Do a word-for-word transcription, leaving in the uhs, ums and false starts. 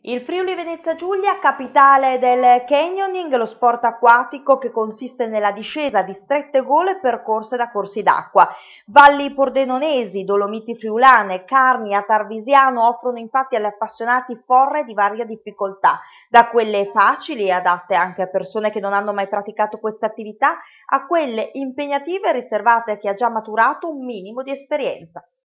Il Friuli Venezia Giulia, capitale del canyoning, lo sport acquatico che consiste nella discesa di strette gole percorse da corsi d'acqua. Valli pordenonesi, Dolomiti friulane, Carnia, Tarvisiano offrono infatti agli appassionati forre di varia difficoltà, da quelle facili e adatte anche a persone che non hanno mai praticato queste attività, a quelle impegnative e riservate a chi ha già maturato un minimo di esperienza.